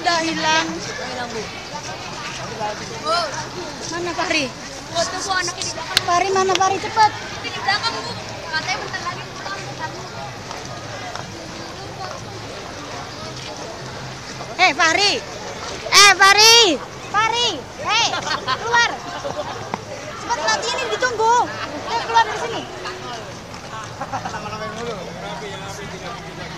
udah hilang. Hilang, Bu. Mana Fahri? Foto Bu anaknya di belakang. Fahri mana Fahri, cepat. Di belakang, Bu. Katanya bentar lagi pulang. Fahri. Fahri. Fahri. Keluar. Cepat nanti ini ditunggu. Keluar dari sini.